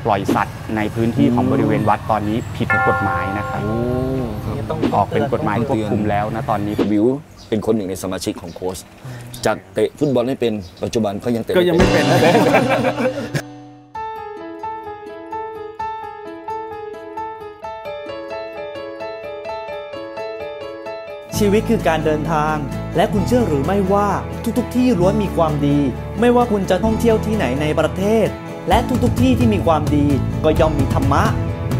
ปล่อยสัตว์ในพื้นที่ของบริเวณวัดตอนนี้ผิดกฎหมายนะครับออกเป็นกฎหมายควบคุมแล้วนะตอนนี้วิวเป็นคนหนึ่งในสมาชิกของโค้ชจากเตะฟุตบอลไม่เป็นปัจจุบันเขายังเตะก็ยังไม่เป็นชีวิตคือการเดินทางและคุณเชื่อหรือไม่ว่าทุกที่ล้วนมีความดีไม่ว่าคุณจะท่องเที่ยวที่ไหนในประเทศและทุกที่ที่มีความดีก็ย่อมมีธรรมะ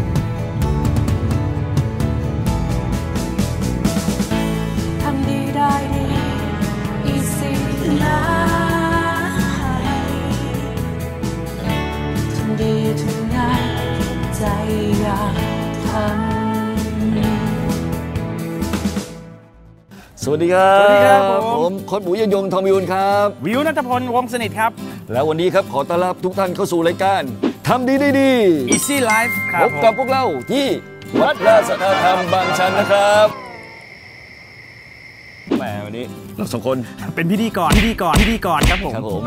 ทำดีได้ดี easy นะทำดีทุกงานใจอยากทำสวัสดีครับผมโค้ชหมูยงยงทองวิวครับวิวณัฐพลวงศ์สนิทครับแล้ววันนี้ครับขอต้อนรับทุกท่านเข้าสู่รายการทำดีดี Easy Life ครับพบกับพวกเราที่วัดราชสัทธรรมบางชันนะครับแหมวันนี้เราสองคนเป็นพิธีกรครับผม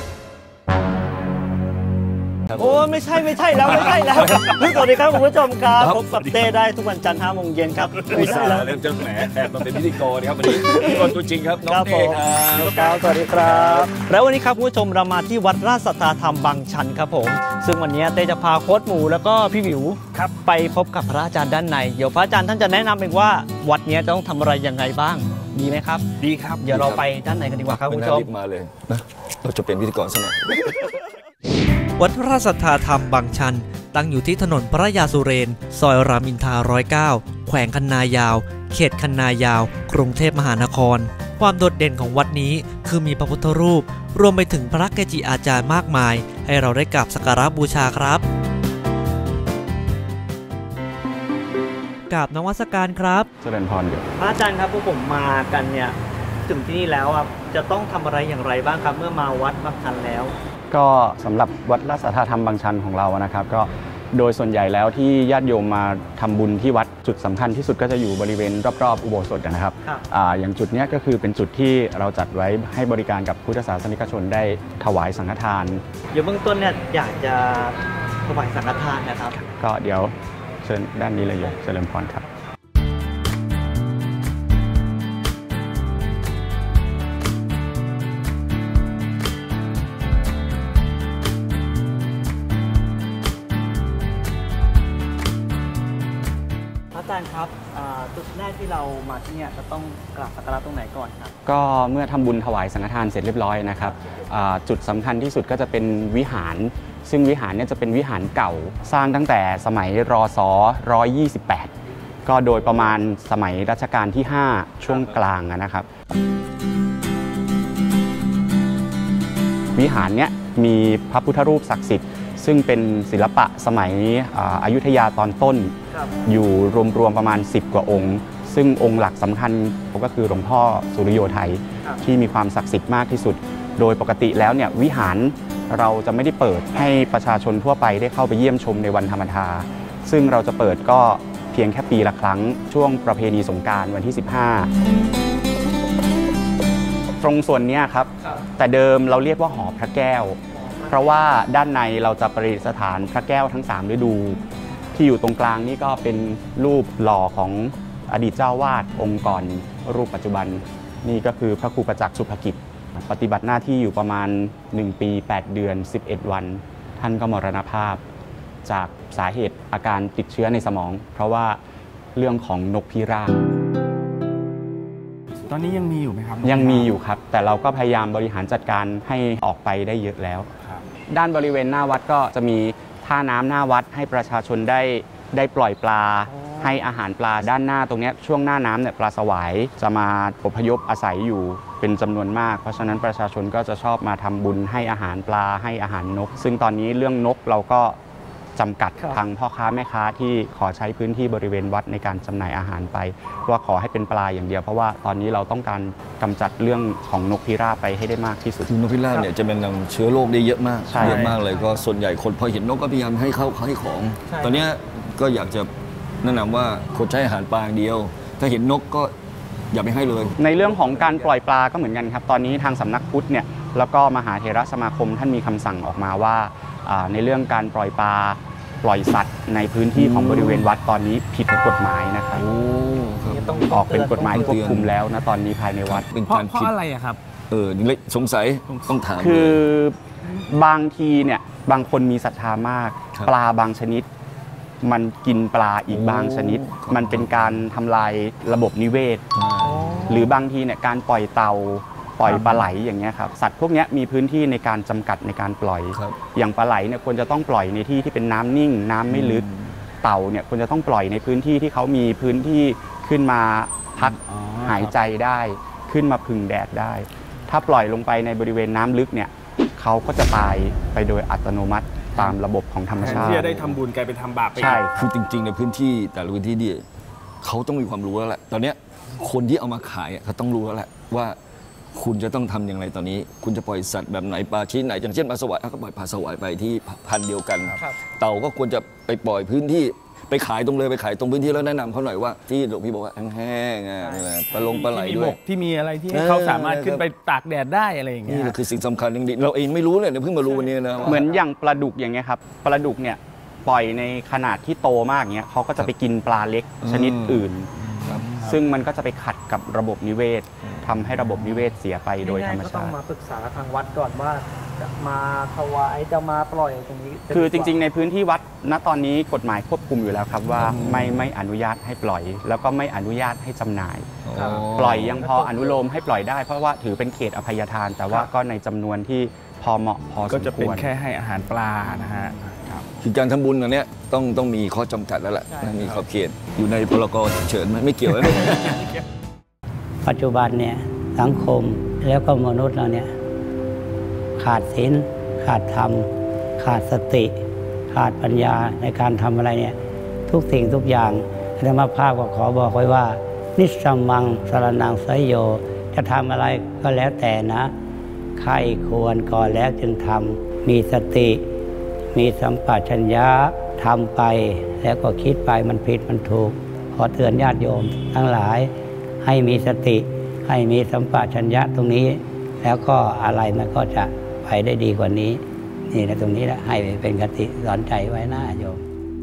โอ้ไม่ใช่แล้วสวัสดีครับคุณผู้ชมครับพบกับเต้ได้ทุกวันจันทร์ 5 โมงเย็นครับไม่ใช่แล้วเริ่มจะแหมแอบมาเป็นพิธีกรครับวันนี้พิธีกรตัวจริงครับน้องเต้ครับสวัสดีครับแล้ววันนี้ครับคุณผู้ชมเรามาที่วัดราชสัทธธรรมบางชันครับผมซึ่งวันนี้เต้จะพาโค้ชหมูแล้วก็พี่วิวครับไปพบกับพระอาจารย์ด้านในเดี๋ยวพระอาจารย์ท่านจะแนะนำเองว่าวัดนี้จะต้องทำอะไรยังไงบ้างดีไหมครับดีครับเดี๋ยวเราไปด้านในกันดีกว่าครับคุณผู้ชมมาเลยนะเราจะเป็นพิธีกรซะหน่อยวัดราชสัทธธรรมบางชันตั้งอยู่ที่ถนนพระยาสุเรนซอยรามอินทรา109แขวงคันนายาวเขตคันนายาวกรุงเทพมหานครความโดดเด่นของวัดนี้คือมีพระพุทธรูปรวมไปถึงพระเกจิอาจารย์มากมายให้เราได้กราบสักการะบูชาครับกราบนมัสการครับเจริญพรเดี๋ยวพระอาจารย์ครับพวกผมมากันเนี่ยถึงที่นี่แล้วจะต้องทำอะไรอย่างไรบ้างครับเมื่อมาวัดบางชันแล้วก็สำหรับวัดราชสัทธธรรมบางชันของเรานะครับก็โดยส่วนใหญ่แล้วที่ญาติโยมมาทำบุญที่วัดจุดสำคัญที่สุดก็จะอยู่บริเวณรอบๆอุโบสถนะครับอย่างจุดนี้ก็คือเป็นจุดที่เราจัดไว้ให้บริการกับพุทธศาสนิกชนได้ถวายสังฆทานเบื้องต้นเนี่ยอยากจะถวายสังฆทานนะครับก็เดี๋ยวเชิญด้านนี้เลยโยมเจริญพรครับอาจารย์ครับจุดแรกที่เรามาที่นี่จะต้องกราบสักการะตรงไหนก่อนครับก็เมื่อทำบุญถวายสังฆทานเสร็จเรียบร้อยนะครับจุดสำคัญที่สุดก็จะเป็นวิหารซึ่งวิหารเนี่ยจะเป็นวิหารเก่าสร้างตั้งแต่สมัยรศ128ก็โดยประมาณสมัยรัชกาลที่5ช่วงกลางนะครับวิหารเนี้ยมีพระพุทธรูปศักดิ์สิทธิ์ซึ่งเป็นศิลปะสมัยอยุธยาตอนต้นอยู่รวมๆประมาณ10กว่าองค์ซึ่งองค์หลักสำคัญก็คือหลวงพ่อสุริโยไทยที่มีความศักดิ์สิทธิ์มากที่สุดโดยปกติแล้วเนี่ยวิหารเราจะไม่ได้เปิดให้ประชาชนทั่วไปได้เข้าไปเยี่ยมชมในวันธรรมดาซึ่งเราจะเปิดก็เพียงแค่ปีละครั้งช่วงประเพณีสงกรานต์วันที่15ตรงส่วนนี้ครับแต่เดิมเราเรียกว่าหอพระแก้วเพราะว่าด้านในเราจะประดิษฐานพระแก้วทั้ง3ฤดูที่อยู่ตรงกลางนี่ก็เป็นรูปหล่อของอดีตเจ้าวาดองค์ก่อนรูปปัจจุบันนี่ก็คือพระครูประจักษ์สุภกิจปฏิบัติหน้าที่อยู่ประมาณ1ปี8เดือน11วันท่านก็มรณภาพจากสาเหตุอาการติดเชื้อในสมองเพราะว่าเรื่องของนกพิราบตอนนี้ยังมีอยู่ไหมครับยังมีอยู่ครับแต่เราก็พยายามบริหารจัดการให้ออกไปได้เยอะแล้วด้านบริเวณหน้าวัดก็จะมีท่าน้ำหน้าวัดให้ประชาชนได้ปล่อยปลาให้อาหารปลาด้านหน้าตรงนี้ช่วงหน้าน้ำเนี่ยปลาสวายจะมาอพยพอาศัยอยู่เป็นจำนวนมากเพราะฉะนั้นประชาชนก็จะชอบมาทำบุญให้อาหารปลาให้อาหารนกซึ่งตอนนี้เรื่องนกเราก็จำกัดทางพ่อค้าแม่ค้าที่ขอใช้พื้นที่บริเวณวัดในการจำหน่ายอาหารไปว่าขอให้เป็นปลาอย่างเดียวเพราะว่าตอนนี้เราต้องการกำจัดเรื่องของนกพิราบไปให้ได้มากที่สุดนกพิราบเนี่ยจะเป็นนำเชื้อโรคได้เยอะมากเลยก็ส่วนใหญ่คนพอเห็นนกก็พยายามให้เขาให้ของตอนนี้ก็อยากจะแนะนำว่าคนใช้อาหารปลาอย่างเดียวถ้าเห็นนกก็อย่าไปให้เลยในเรื่องของการปล่อยปลาก็เหมือนกันครับตอนนี้ทางสำนักพุทธเนี่ยแล้วก็มหาเถรสมาคมท่านมีคำสั่งออกมาว่าในเรื่องการปล่อยปลาปล่อยสัตว์ในพื้นที่ของบริเวณวัดตอนนี้ผิดกฎหมายนะครับออกเป็นกฎหมายควบคุมแล้วนะตอนนี้ภายในวัดเป็นเพราะการเพราะผิดอะไรอะครับนี่เลยสงสัยต้องถามคือบางทีเนี่ยบางคนมีศรัทธามากครับปลาบางชนิด มันกินปลาอีกบางชนิดครับมันเป็นการทำลายระบบนิเวศ หรือบางทีเนี่ยการปล่อยเต่าปล่อยปลาไหลอย่างเงี้ยครับสัตว์พวกเนี้ยมีพื้นที่ในการจำกัดในการปล่อยครับอย่างปลาไหลเนี่ยควรจะต้องปล่อยในที่ที่เป็นน้ำนิ่ง น้ำไม่ลึกเต่าเนี่ยควรจะต้องปล่อยในพื้นที่ที่เขามีพื้นที่ขึ้นมาพักอ๋อหายใจได้ขึ้นมาพึ่งแดดได้ ถ้าปล่อยลงไปในบริเวณน้ำลึกเนี่ยเขาก็จะตายไปโดยอัตโนมัติตามระบบของธรรมแทนชาที่ติจะได้ทำบุญกลายเป็นทำบาปไปใช่คือจริงๆในพื้นที่แต่ละพื้นที่ดิเขาต้องมีความรู้แล้วแหละตอนเนี้ยคนที่เอามาขายเขาต้องรู้แล้วแหละว่าคุณจะต้องทำอย่างไรตอนนี้ คุณจะปล่อยสัตว์แบบไหนปลาชนิดไหนอย่างเช่นปลาสวายก็ปล่อยปลาสวายไปที่พันธุ์เดียวกัน เต่าก็ควรจะไปปล่อยพื้นที่ไปขายตรงเลยไปขายตรงพื้นที่แล้วแนะนำเขาหน่อยว่าที่หลวงพี่บอกว่าแห้งๆนี่แหละปลาไหลที่มีด้บวยกที่มีอะไรที่ให้เขาสามารถขึ้นไปตากแดดได้อะไรอย่างเงี้นี่ยแหละคือสิ่งสำคัญจริงๆเราเองไม่รู้เลยเนี่ยเพิ่งมารู้วันนี้นะว่าเหมือนอย่างปลาดุกอย่างเงี้ยครับปลาดุกเนี่ยปล่อยในขนาดที่โตมากเงี้ยเขาก็จะไปกินปลาเล็กชนิดอื่น ซึ่งมันก็จะไปขัดกับระบบนิเวศทำให้ระบบนิเวศเสียไปโดยธรรมก็ต้อชาง ติมาปรึกษาทางวัดก่อนว่าจะมาถวายจะมาปล่อยตรงนี้คือจริงๆในพื้นที่วัดณตอนนี้กฎหมายควบคุมอยู่แล้วครับว่าไม่อนุญาตให้ปล่อย แล้วก็ไม่อนุญาตให้จำหน่าย ปล่อยยังพออนุโลมให้ปล่อยได้เพราะว่าถือเป็นเขตอภัยทาน แต่ว่าก็ในจำนวนที่พอเหมาะพอสก็มจะคเป็นวรแค่ให้อาหารปลานะฮะคือการทำบุญอันเนี้ยต้องมีข้อจำกัดแล้วแหละมีขอบเขตอยู่ในพรกฉุกเฉินไหมไม่เกี่ยวนะปัจจุบันเนี่ยสังคมแล้วก็มนุษย์เราเนี่ยขาดศีลขาดธรรมขาดสติ ขาดปัญญาในการทำอะไรเนี่ยทุกสิ่งทุกอย่างอาตมาภาพก็ขอบอกไว้ว่า นิสสัมมังสรณังไสยโยจะทำอะไรก็แล้วแต่นะใครควรก่อนแล้วจึงทำมีสติ มีสัมปชัญญะทำไปแล้วก็คิดไปมันผิดมันถูกขอเตือนญาติโยมทั้งหลายให้มีสติให้มีสัมปชัญญะตรงนี้ แล้วก็อะไรมันก็จะไปได้ดีกว่านี้นี่นะตรงนี้แหละให้เป็นคติสอนใจไว้หน้าโยม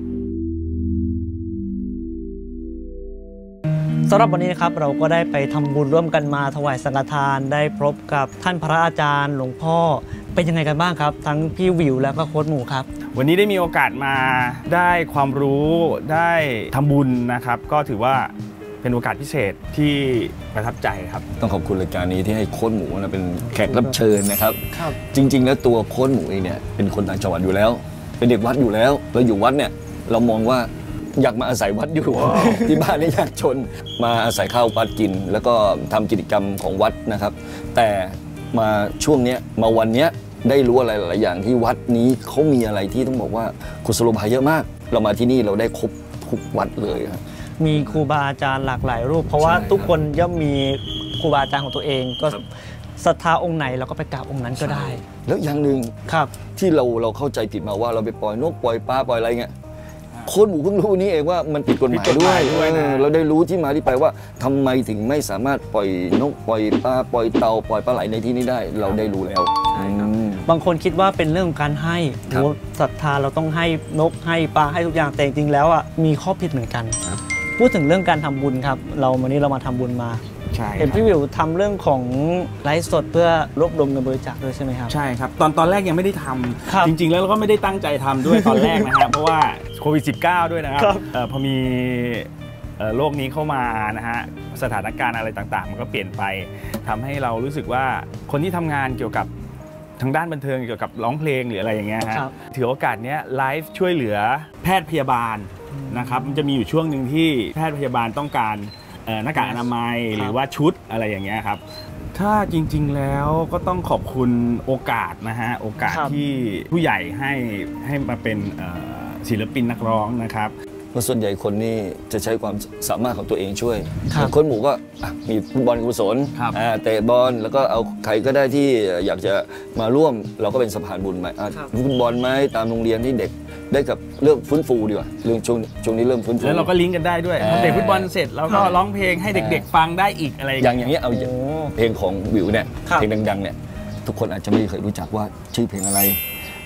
สำหรับวันนี้นะครับเราก็ได้ไปทำบุญร่วมกันมาถวายสังฆทานได้พบกับท่านพระอาจารย์หลวงพ่อเป็นยังไงกันบ้างครับทั้งพี่วิวแล้วก็โค้ชหมูครับวันนี้ได้มีโอกาสมาได้ความรู้ได้ทำบุญนะครับ ก็ถือว่าเป็นโอกาสพิเศษที่ประทับใจครับต้องขอบคุณรายการนี้ที่ให้โค้ชหมูนะเป็นแขกรับเชิญนะครับ จริง ๆ แล้วตัวโค้ชหมูเองเนี่ยเป็นคนต่างจังหวัดอยู่แล้ว เป็นเด็กวัดอยู่แล้วเราอยู่วัดเนี่ยเรามองว่าอยากมาอาศัยวัดอยู่ ที่บ้านนี่ยากจนมาอาศัยข้าววัดกิน แล้วก็ทำกิจกรรมของวัดนะครับ แต่มาช่วงเนี้ยมาวันเนี้ยได้รู้อะไรหลายอย่างที่วัดนี้เขามีอะไรที่ต้องบอกว่ากุศโลบายเยอะมาก เรามาที่นี่เราได้ครบทุกวัดเลยครับมีครูบาอาจารย์หลากหลายรูป เพราะว่าใช่ครับทุกคนย่อมมีครูบาอาจารย์ของตัวเอง ก็ครับศรัทธาองค์ไหนเราก็ไปกราบองค์นั้นก็ได้แล้วอย่างหนึ่งครับที่เราเข้าใจผิดมาว่าเราไปปล่อยนกปล่อยปลาปล่อยอะไรเงี้ยโค้ชหมูเพิ่งรู้นี้เองว่ามันผิดกฎหมายผิดกฎหมายด้วยนะเราได้รู้ที่มาที่ไปว่าทำไมถึงไม่สามารถปล่อยนกปล่อยปลาปล่อยเต่าปล่อยปลาไหลในที่นี้ได้ เราได้รู้แล้วอืมบางคนคิดว่าเป็นเรื่องของการให้ครับโอ้ศรัทธาเราต้องให้นกให้ปลาให้ทุกอย่างแต่จริงๆแล้วอ่ะมีข้อผิดเหมือนกัน พูดถึงเรื่องการทำบุญครับวันนี้เรามาทำบุญมาใช่เห็นพี่วิวทำเรื่องของไลฟ์สดเพื่อรวบรวมเงินบริจาคด้วยใช่ไหมครับใช่ครับตอนแรกยังไม่ได้ทครับำจริงๆแล้วเราก็ไม่ได้ตั้งใจทำด้วยตอนแรกนะครับ เพราะว่าโควิด -19 ด้วยนะครับครับพอมีโรคนี้เข้ามานะฮะสถานการณ์อะไรต่างๆ มันก็เปลี่ยนไปทำให้เรารู้สึกว่าคนที่ทำงานเกี่ยวกับทางด้านบันเทิงเกี่ยวกับร้องเพลงหรืออะไรอย่างเงี้ยฮะครับถือโอกาสเนี้ยไลฟ์ช่วยเหลือแพทย์พยาบาลนะครับมันจะมีอยู่ช่วงหนึ่งที่แพทย์พยาบาลต้องการหน้ากากอนามัยหรือว่าชุดอะไรอย่างเงี้ยครับถ้าจริงๆแล้วก็ต้องขอบคุณโอกาสนะฮะโอกาสครับที่ผู้ใหญ่ให้มาเป็นศิลปินนักร้องนะครับเพราะส่วนใหญ่คนนี่จะใช้ความสามารถของตัวเองช่วยครับโค้ชหมูก็มีฟุตบอลกุศลครับเตะบอลแล้วก็เอาใครก็ได้ที่อยากจะมาร่วมเราก็เป็นสะพานบุญไปฟุตบอลไหมตามโรงเรียนที่เด็กได้กับเรื่องฟื้นฟูดีกว่าเรื่องช่วงนี้เริ่มฟื้นฟูแล้วเราก็ลิงก์กันได้ด้วยพอเตะฟุตบอลเสร็จเราก็ร้องเพลงให้เด็กๆฟังได้อีกอะไรอย่างอเงี้ยย่างนี้เอาเพลงของวิวเนี่ยครับเพลงดังๆเนี่ยทุกคนอาจจะไม่เคยรู้จักว่าชื่อเพลงอะไร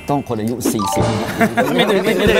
ต้องคนอายุ 40ไม่ถึง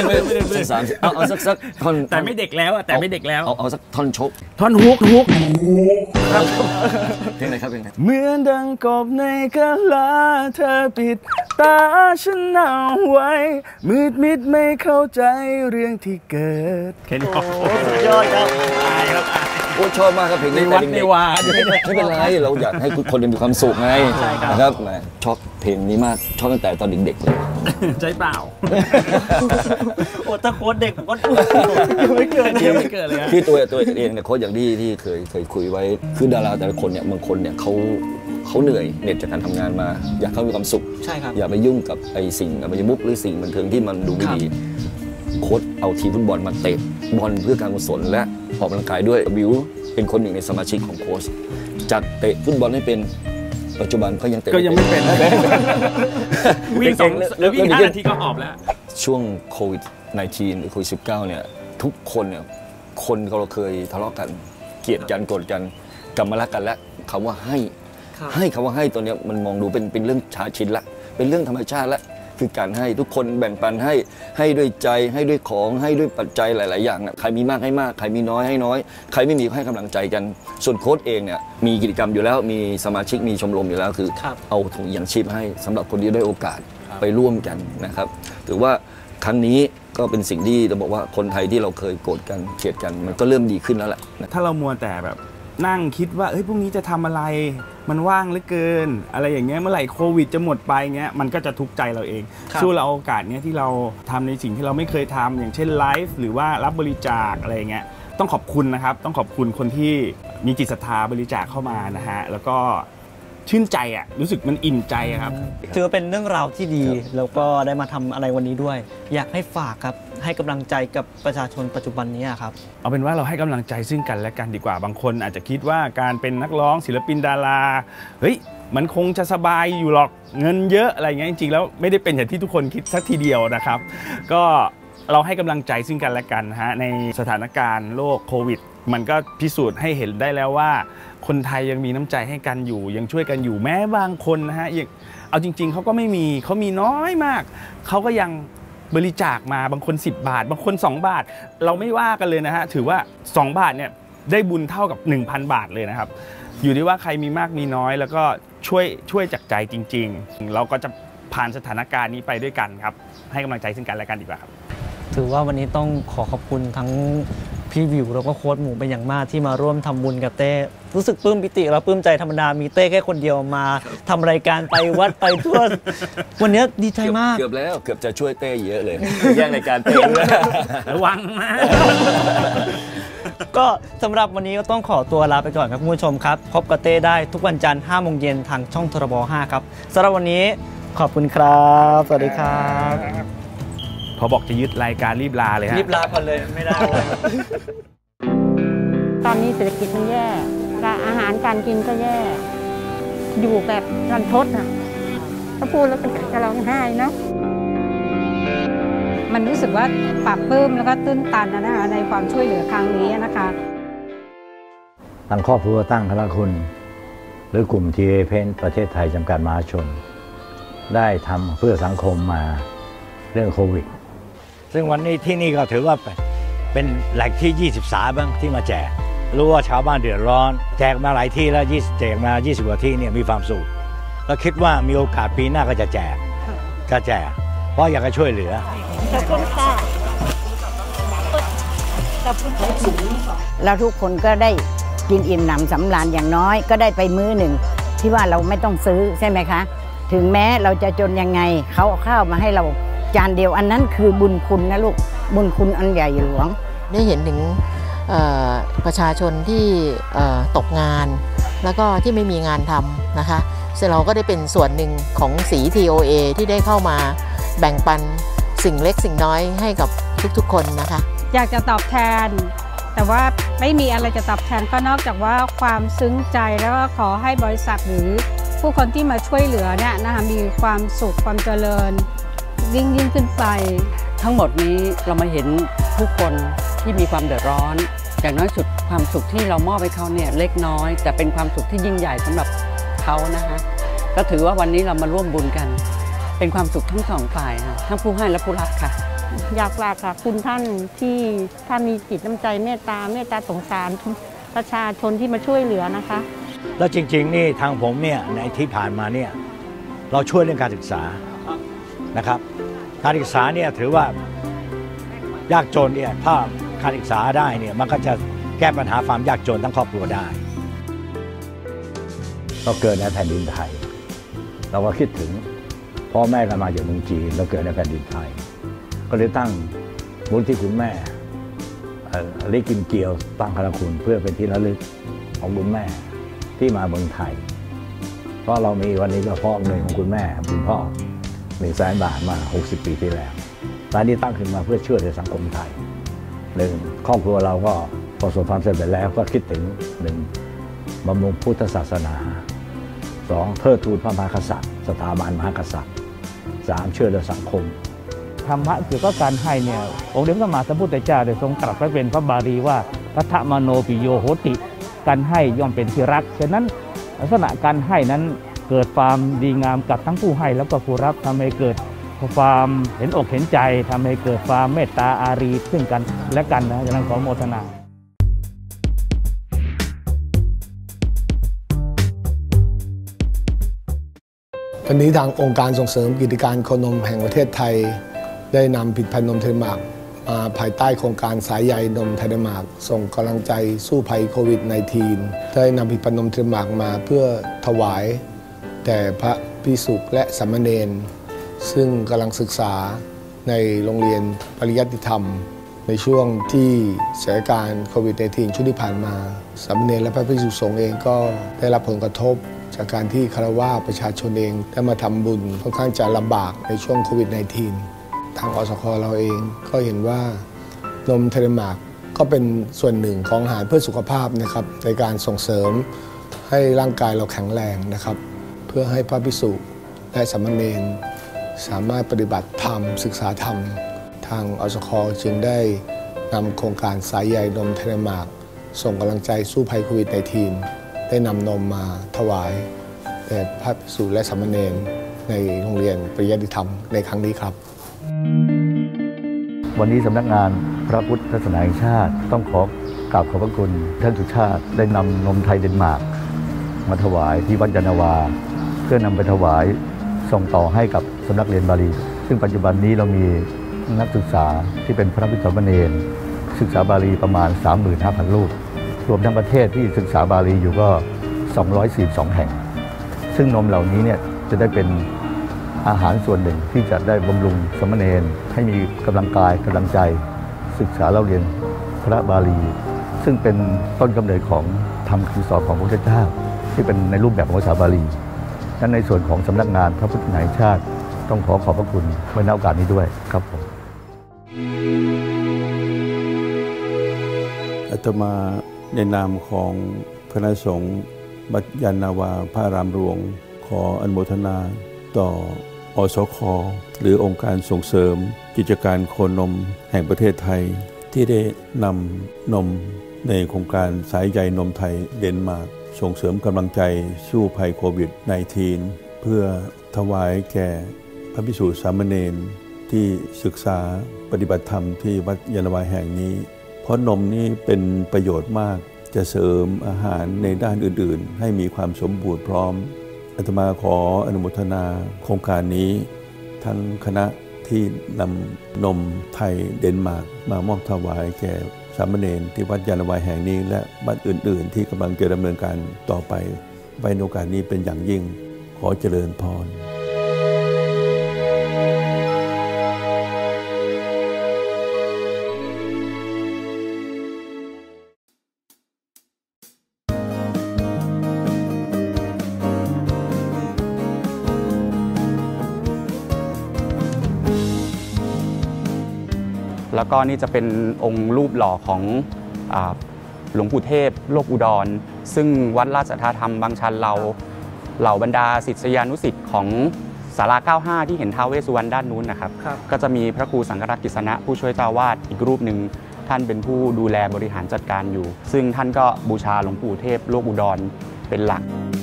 30เอาสักท่อนแต่ไม่เด็กแล้วแต่ไม่เด็กแล้วเอาสักท่อนชกท่อนฮุกครับเพลงไหนครับเพลงไหนเหมือนดังกบในกะลาเธอปิดตาฉันเอาไว้มืดไม่เข้าใจเรื่องที่เกิดแค่นี้สุดยอดครับตายครับโอ้ชอบมากครับเพลงนี้ในวัดในวาไม่เป็นไรเราอยากให้ทุกคนมีความสุขไงนะครับชอบเพลงนี้มากชอบตั้งแต่ตอนเด็กๆเลยใช่เปล่าโอ้ตะโคตรเด็กก็ไม่เกิดเลยที่ตัวเองเนี่ยโค้ชอย่างที่เคยคุยไว้คือดาราแต่ละคนเนี่ยบางคนเนี่ยเขาเหนื่อยเหน็ดจากการทำงานมาอยากเขามีความสุขอย่าไปยุ่งกับไอ้สิ่งอบายมุขหรือสิ่งบันเทิงที่มันดูไม่ดีโค้ชเอาทีมฟุตบอลมาเตะบอลเพื่อการกุศลและออกกำลังกายด้วยบิวเป็นคนหนึ่งในสมาชิกของโค้ชจากเตะฟุตบอลให้เป็นปัจจุบันก็ยังไม่เป็นวิ่งวิ่ง5 นาทีก็หอบแล้วช่วงโควิด -19 หรือโควิด -19 เนี่ยทุกคนเนี่ยคนเราเคยทะเลาะกันเกลียดกันโกรธกันกลับมารักกันแล้วคำว่าให้คำว่าให้ตัวเนี้ยมันมองดูเป็นเรื่องชาชินละเป็นเรื่องธรรมชาติละคือการให้ทุกคนแบ่งปันให้ด้วยใจให้ด้วยของให้ด้วยปัจจัยหลายๆอย่างนะใครมีมากให้มากใครมีน้อยให้น้อยใครไม่มีให้กำลังใจกันส่วนโค้ชเองเนี่ยมีกิจกรรมอยู่แล้วมีสมาชิกมีชมรมอยู่แล้วคือเอาถุงยางชีพให้สำหรับคนที่ได้โอกาสไปร่วมกันนะครับถือว่าครั้งนี้ก็เป็นสิ่งที่เราบอกว่าคนไทยที่เราเคยโกรธกันเกลียดกันมันก็เริ่มดีขึ้นแล้วแหละถ้าเรามัวแต่แบบนั่งคิดว่าพรุ่งนี้จะทำอะไรมันว่างเหลือเกินอะไรอย่างเงี้ยเมื่อไหร่โควิดจะหมดไปเงี้ยมันก็จะทุกข์ใจเราเองสู้เราโอกาสเนี้ยที่เราทำในสิ่งที่เราไม่เคยทำอย่างเช่นไลฟ์หรือว่ารับบริจาคอะไรเงี้ยต้องขอบคุณนะครับต้องขอบคุณคนที่มีจิตศรัทธาบริจาคเข้ามานะฮะแล้วก็ชื่นใจอ่ะรู้สึกมันอิ่มใจครับถือว่าเป็นเรื่องราวที่ดีแล้วก็ได้มาทำอะไรวันนี้ด้วยอยากให้ฝากครับให้กำลังใจกับประชาชนปัจจุบันนี้ครับเอาเป็นว่าเราให้กำลังใจซึ่งกันและกันดีกว่าบางคนอาจจะคิดว่าการเป็นนักร้องศิลปินดาราเฮ้ยมันคงจะสบายอยู่หรอกเงินเยอะอะไรเงี้ยจริงๆแล้วไม่ได้เป็นอย่างที่ทุกคนคิดสักทีเดียวนะครับก็เราให้กำลังใจซึ่งกันและกันฮะในสถานการณ์โรคโควิดมันก็พิสูจน์ให้เห็นได้แล้วว่าคนไทยยังมีน้ำใจให้กันอยู่ยังช่วยกันอยู่แม้บางคนนะฮะยังเอาจริงๆเขาก็ไม่มีเขามีน้อยมากเขาก็ยังบริจาคมาบางคน10 บาทบางคน2 บาทเราไม่ว่ากันเลยนะฮะถือว่า2 บาทเนี่ยได้บุญเท่ากับ 1,000 บาทเลยนะครับอยู่ที่ว่าใครมีมากมีน้อยแล้วก็ช่วยจากใจจริงๆเราก็จะผ่านสถานการณ์นี้ไปด้วยกันครับให้กำลังใจซึ่งกันและกันดีกว่าครับถือว่าวันนี้ต้องขอขอบคุณทั้งพี่วิวแล้วก็โค้ชหมูเป็นอย่างมากที่มาร่วมทำบุญกับเต้รู้สึกปลื้มปิติแล้วปลื้มใจธรรมดามีเต้แค่คนเดียวมาทำรายการไปวัดไปทั่ววันนี้ดีใจมากเกือบจะช่วยเต้เยอะเลยแย่งรายการเต้ระวังนะก็สำหรับวันนี้ก็ต้องขอตัวลาไปก่อนครับคุณผู้ชมครับพบกับเต้ได้ทุกวันจันทร์ 5 โมงเย็นทางช่องทรบ 5 ครับสำหรับวันนี้ขอบคุณครับสวัสดีครับพอบอกจะยึดรายการรีบลาเลยฮะรีบลาก่อนเลยไม่ได้เลยตอนนี้เศรษฐกิจมันแย่อาหารการกินก็แย่อยู่แบบรันทดนะถ้าพูดแล้วจะร้องไห้เนาะมันรู้สึกว่าปลาบปลื้มแล้วก็ตื้นตันนะคะในความช่วยเหลือครั้งนี้นะคะทางครอบครัวตั้งพระคุณหรือกลุ่ม TA Paint ประเทศไทยจำกัดมหาชนได้ทำเพื่อสังคมมาเรื่องโควิดซึ่งวันนี้ที่นี่ก็ถือว่าเป็นแหล่งที่23บ้างที่มาแจกรู้ว่าชาวบ้านเดือดร้อนแจกมาหลายที่แล้วแจกมา20 กว่าที่เนี่ยมีความสุขแล้วคิดว่ามีโอกาสปีหน้าก็จะแจกเพราะอยากจะช่วยเหลือขอบคุณค่ะเราทุกคนก็ได้กินอิ่มหนำสำราญอย่างน้อยก็ได้ไปมื้อหนึ่งที่ว่าเราไม่ต้องซื้อใช่ไหมคะถึงแม้เราจะจนยังไงเขาเอาข้าวมาให้เราจานเดียวอันนั้นคือบุญคุณนะลูกบุญคุณอันใหญ่หลวงได้เห็นถึงประชาชนที่ตกงานแล้วก็ที่ไม่มีงานทำนะคะซึ่งเราก็ได้เป็นส่วนหนึ่งของสี TOA ที่ได้เข้ามาแบ่งปันสิ่งเล็กสิ่งน้อยให้กับทุกๆคนนะคะอยากจะตอบแทนแต่ว่าไม่มีอะไรจะตอบแทนก็นอกจากว่าความซึ้งใจแล้วก็ขอให้บริษัทหรือผู้คนที่มาช่วยเหลือเนี่ยนะคะมีความสุขความเจริญยิ่งขึ้นไปทั้งหมดนี้เรามาเห็นผู้คนที่มีความเดือดร้อนอย่างน้อยสุดความสุขที่เรามอบให้เขาเนี่ยเล็กน้อยแต่เป็นความสุขที่ยิ่งใหญ่สำหรับเขานะคะก็ถือว่าวันนี้เรามาร่วมบุญกันเป็นความสุขทั้งสองฝ่ายค่ะทั้งผู้ให้และผู้รับค่ะอยากฝากค่ะคุณท่านที่ท่านมีจิตน้ำใจเมตตาสงสารประชาชนที่มาช่วยเหลือนะคะแล้วจริงๆนี่ทางผมเนี่ยในที่ผ่านมาเนี่ยเราช่วยเรื่องการศึกษานะครับการศึกษาเนี่ยถือว่ายากจนเนี่ยถ้าการศึกษาได้เนี่ยมันก็จะแก้ปัญหาความยากจนทั้งครอบครัวได้เราเกิดในแผ่นดินไทยเราก็คิดถึงพ่อแม่กันมาจากเมืองจีนเราเกิดในแผ่นดินไทยก็เลยตั้งมูลที่คุณแม่ลิกิมเกียวตั้งคณะคุณเพื่อเป็นที่ระลึกของคุณแม่ที่มาเมืองไทยเพราะเรามีวันนี้ก็เพราะเงินของคุณแม่คุณพ่อ100,000 บาทมา60 ปีที่แล้วร้านนี้ตั้งขึ้นมาเพื่อช่วยเหลือสังคมไทย1ครอบครัวเราก็ประสบความสำเร็จแล้วก็คิดถึง1บำรุงพุทธศาสนา2เทิดทูนพระมหากษัตริย์สถาบันมหากษัตริย์3ช่วยเหลือสังคมธรรมะเกี่ยวกับการให้เนี่ยองค์เดชพระสัมมาสัมพุทธเจ้าได้ทรงตรัสไว้เป็นพระบาลีว่าพัทธมโนปิโยโหติการให้ย่อมเป็นที่รักฉะนั้นลักษณะการให้นั้นเกิดความดีงามกับทั้งผู้ให้แล้วก็ผู้รับทำให้เกิดความเห็นอกเห็นใจทำให้เกิดความเมตตาอารีซึ่งกันและกันนะฉะนั้นขอโมทนาวันนี้ทางองค์การส่งเสริมกิจการโคนมแห่งประเทศไทยได้นำผลิตภัณฑ์นมไทยเดนมาร์กมาภายใต้โครงการสายใยนมไทยเดนมาร์กส่งกำลังใจสู้ภัยโควิด -19 ได้นำผลิตภัณฑ์นมไทยเดนมาร์กมาเพื่อถวายแด่พระภิกษุและสามเณรซึ่งกำลังศึกษาในโรงเรียนปริยัติธรรมในช่วงที่สถานการณ์โควิด -19 ช่วงที่ผ่านมาสามเณรและพระภิกษุสงฆ์เองก็ได้รับผลกระทบจากการที่คฤหัสถ์ประชาชนเองได้มาทำบุญค่อนข้างจะลำบากในช่วงโควิด -19 ทางอสค.เราเองก็เห็นว่านมไทยเดนมาร์กก็เป็นส่วนหนึ่งของอาหารเพื่อสุขภาพนะครับในการส่งเสริมให้ร่างกายเราแข็งแรงนะครับเพื่อให้พระภิกษุและสามเณรสามารถปฏิบัติธรรมศึกษาธรรมทางอสค.จึงได้นำโครงการสายใยนมไทยเดนมาร์กส่งกำลังใจสู้ภัยโควิด -19 ได้นำนมมาถวายแด่พระภิกษุและสามเณรในโรงเรียนปริยัติธรรมในครั้งนี้ครับวันนี้สำนักงานพระพุทธศาสนาแห่งชาติต้องขอกราบขอบพระคุณท่านสุชาติได้นำนมไทยเดนมาร์กมาถวายที่วัดยานาวาเพื่อนำไปถวายส่งต่อให้กับสำนักเรียนบาลีซึ่งปัจจุบันนี้เรามีนักศึกษาที่เป็นพระภิกษุสามเณรศึกษาบาลีประมาณ 35,000 รูปรวมทั้งประเทศที่ศึกษาบาลีอยู่ก็242 แห่งซึ่งนมเหล่านี้เนี่ยจะได้เป็นอาหารส่วนหนึ่งที่จะได้บำรุงสามเณรให้มีกำลังกายกำลังใจศึกษาเล่าเรียนพระบาลีซึ่งเป็นต้นกำเนิดของธรรมคำสอนของพระพุทธเจ้าที่เป็นในรูปแบบของภาษาบาลีนั้นในส่วนของสำนักงานพระพุทธศาสนาแห่งชาติต้องขอบพระคุณไว้ในโอกาสนี้ด้วยครับผมอาตมาในนามของคณะสงฆ์วัดยานนาวาพระรามหลวงขออนุโมทนาต่ออสค.หรือองค์การส่งเสริมกิจการโคนมแห่งประเทศไทยที่ได้นำนมในโครงการสายใยนมไทยเดนมาร์กส่งเสริมกำลังใจสู้ภัยโควิด -19 เพื่อถวายแก่พระภิกษุสามเณรที่ศึกษาปฏิบัติธรรมที่วัดยานนาวาแห่งนี้เพราะนมนี้เป็นประโยชน์มากจะเสริมอาหารในด้านอื่นๆให้มีความสมบูรณ์พร้อมอาตมาขออนุโมทนาโครงการนี้ทั้งคณะที่นำนมไทยเดนมาร์กมามอบถวายแก่สามเณรที่วัดยานนาวาแห่งนี้และวัดอื่นๆที่กำลังจะดำเนินการต่อไปไว้ในโอกาสนี้เป็นอย่างยิ่งขอเจริญพรแล้วก็นี่จะเป็นองค์รูปหล่อของหลวงปู่เทพโลกอุดรซึ่งวัดราชสัทธาธรรมบางชันเราเหล่าบรรดาศิษยานุศิษย์ของศาลา95ที่เห็นท้าวเวสสุวรรณด้านนู้นนะครับก็จะมีพระครูสังฆรักษ์กฤษณะผู้ช่วยเจ้าวาดอีกรูปหนึ่งท่านเป็นผู้ดูแลบริหารจัดการอยู่ซึ่งท่านก็บูชาหลวงปู่เทพโลกอุดรเป็นหลัก